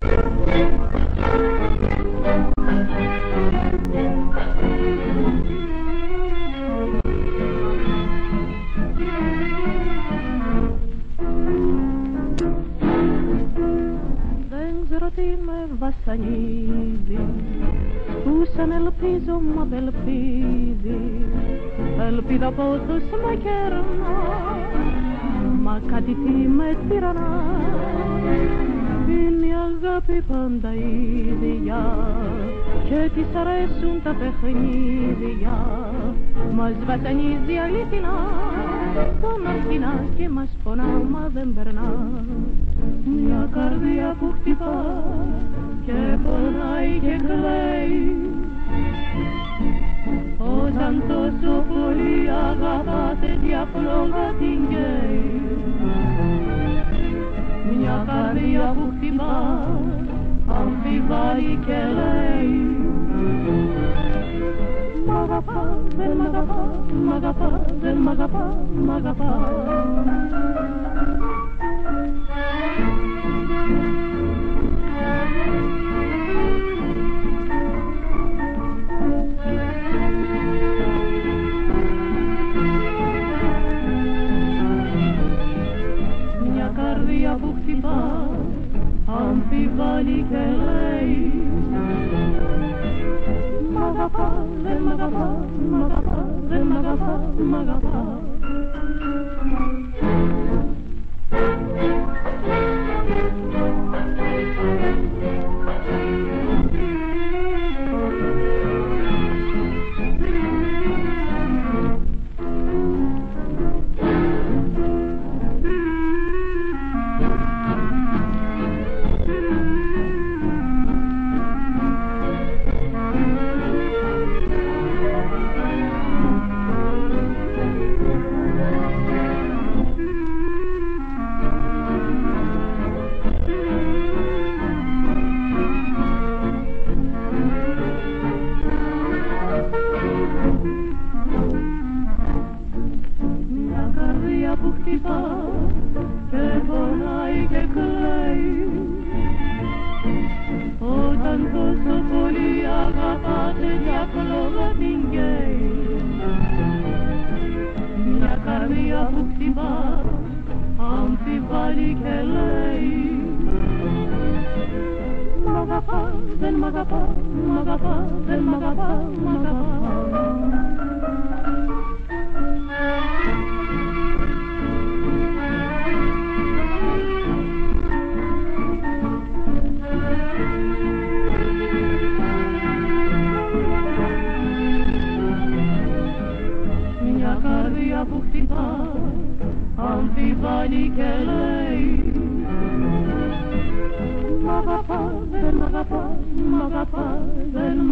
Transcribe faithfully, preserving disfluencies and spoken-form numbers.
βασανίζει, που σαν ελπίζω μ' απελπίζει, ελπίδα πόθος με κερνά, μα κάτι τι με τυραννά. Είναι η αγάπη πάντα ίδια και της αρέσουν τα παιχνίδια, μας βασανίζει αληθινά, τον αληθινά και μας πονά μα δεν περνά. Μια καρδιά που χτυπά και πονάει και κλαίει, όταν τόσο πολύ αγαπάτε διαφλόγα την καίει. Μια καρδιά που χτυπά, αμφιβάλλει και λέει, μ' αγαπά, δεν μ' αγαπά, μ' αγαπά, δεν μ' αγαπά, μ' αγαπά. Μια καρδιά που χτυπά, αμφιβάλλει και λέει, μ' αγαπά, δεν μ' αγαπά, μ' αγαπά, δεν μ' αγαπά, μ' αγαπά. Δεν μ' αγαπά, δεν